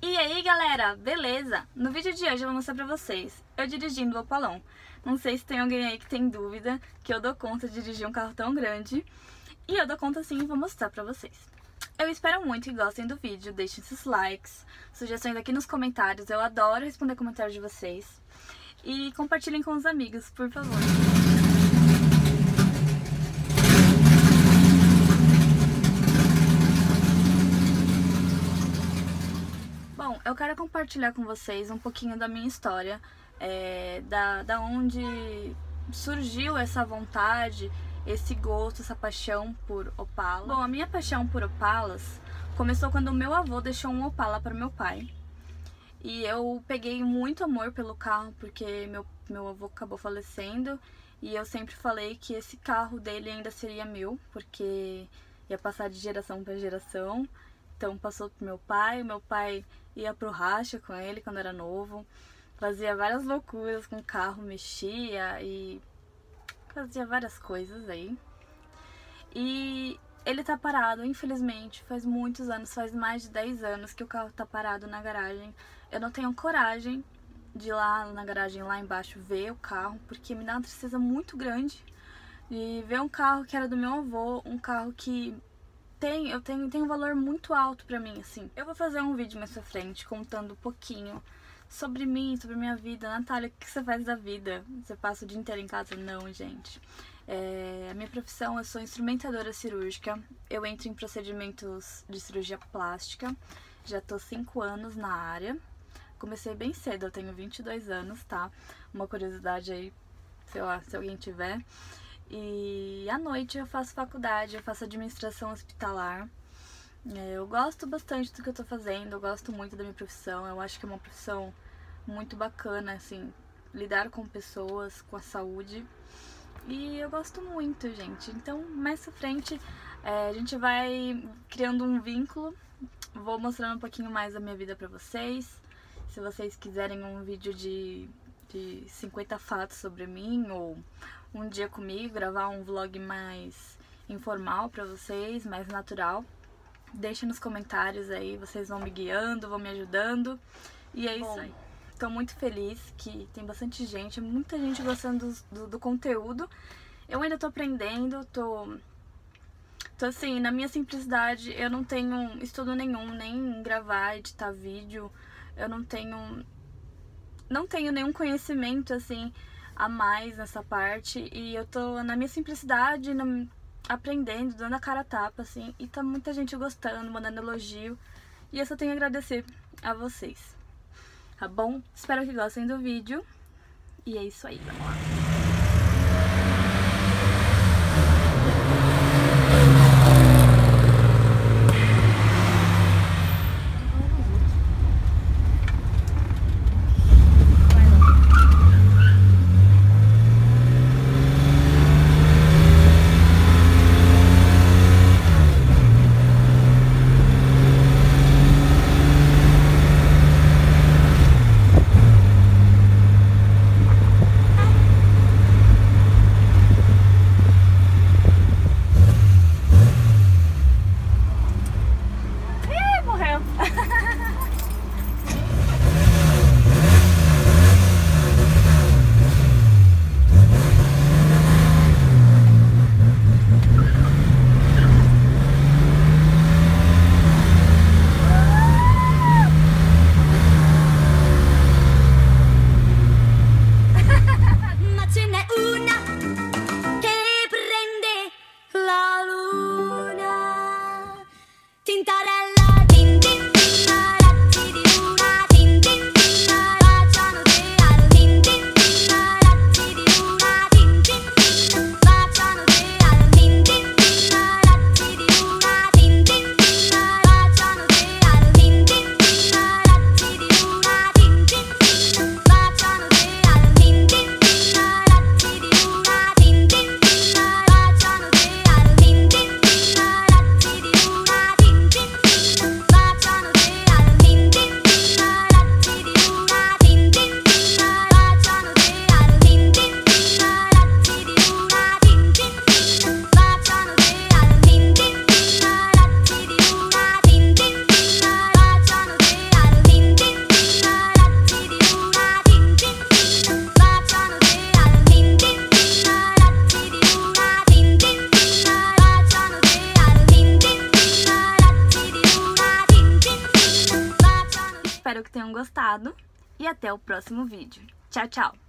E aí galera, beleza? No vídeo de hoje eu vou mostrar pra vocês eu dirigindo o Opalão. Não sei se tem alguém aí que tem dúvida que eu dou conta de dirigir um carro tão grande. E eu dou conta sim e vou mostrar pra vocês. Eu espero muito que gostem do vídeo, deixem seus likes, sugestões aqui nos comentários, eu adoro responder comentários de vocês. E compartilhem com os amigos, por favor. Bom, eu quero compartilhar com vocês um pouquinho da minha história, da onde surgiu essa vontade, esse gosto, essa paixão por Opala. Bom, a minha paixão por Opalas começou quando o meu avô deixou um Opala para meu pai. E eu peguei muito amor pelo carro, porque meu avô acabou falecendo. E eu sempre falei que esse carro dele ainda seria meu, porque ia passar de geração para geração. Então passou pro meu pai, o meu pai ia pro racha com ele quando era novo. Fazia várias loucuras com o carro, mexia e fazia várias coisas aí. E ele tá parado, infelizmente, faz muitos anos, faz mais de 10 anos que o carro tá parado na garagem. Eu não tenho coragem de ir lá na garagem, lá embaixo, ver o carro, porque me dá uma tristeza muito grande de ver um carro que era do meu avô, um carro que tem um valor muito alto pra mim, assim. Eu vou fazer um vídeo mais pra frente contando um pouquinho sobre mim, sobre minha vida. Natália, o que você faz da vida? Você passa o dia inteiro em casa? Não, gente. A minha profissão, eu sou instrumentadora cirúrgica. Eu entro em procedimentos de cirurgia plástica. Já tô 5 anos na área. Comecei bem cedo, eu tenho 22 anos, tá? Uma curiosidade aí, sei lá, se alguém tiver. E à noite eu faço faculdade, eu faço administração hospitalar. Eu gosto bastante do que eu tô fazendo, eu gosto muito da minha profissão. Eu acho que é uma profissão muito bacana, assim, lidar com pessoas, com a saúde. E eu gosto muito, gente. Então, mais pra frente, a gente vai criando um vínculo. Vou mostrando um pouquinho mais da minha vida pra vocês. Se vocês quiserem um vídeo de 50 fatos sobre mim, ou um dia comigo, gravar um vlog mais informal pra vocês, mais natural, deixa nos comentários aí, vocês vão me guiando, vão me ajudando. E é isso aí. Tô muito feliz que tem bastante gente, muita gente gostando do conteúdo. Eu ainda tô aprendendo, tô assim, na minha simplicidade, eu não tenho estudo nenhum, nem em gravar, editar vídeo. Eu não tenho nenhum conhecimento, assim, a mais nessa parte. E eu tô na minha simplicidade, aprendendo, dando a cara a tapa, assim. E tá muita gente gostando, mandando elogio. E eu só tenho a agradecer a vocês. Tá bom? Espero que gostem do vídeo. E é isso aí, vamos lá. espero que tenham gostado e até o próximo vídeo. Tchau, tchau!